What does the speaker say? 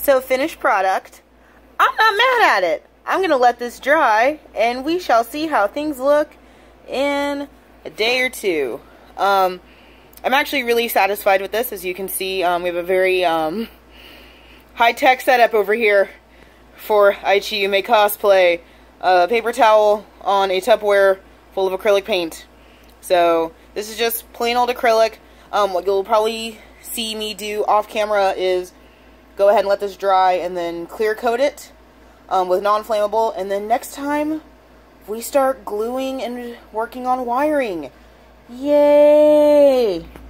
So finished product. I'm not mad at it. I'm going to let this dry, and we shall see how things look in a day or two. I'm actually really satisfied with this. As you can see, we have a very high-tech setup over here for AichiYume Cosplay. Paper towel on a Tupperware full of acrylic paint. So this is just plain old acrylic. What you'll probably see me do off camera is go ahead and let this dry and then clear coat it with non-flammable, and then next time we start gluing and working on wiring. Yay!